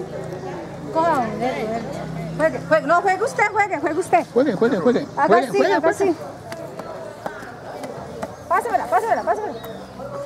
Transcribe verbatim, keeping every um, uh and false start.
Coja un dedo, juegue, juegue, no, juegue usted, juegue, juegue usted. Juegue, juegue, juegue. Haga Juegue, así, juegue, haga juegue. así. Pásamela, pásamela, pásamela.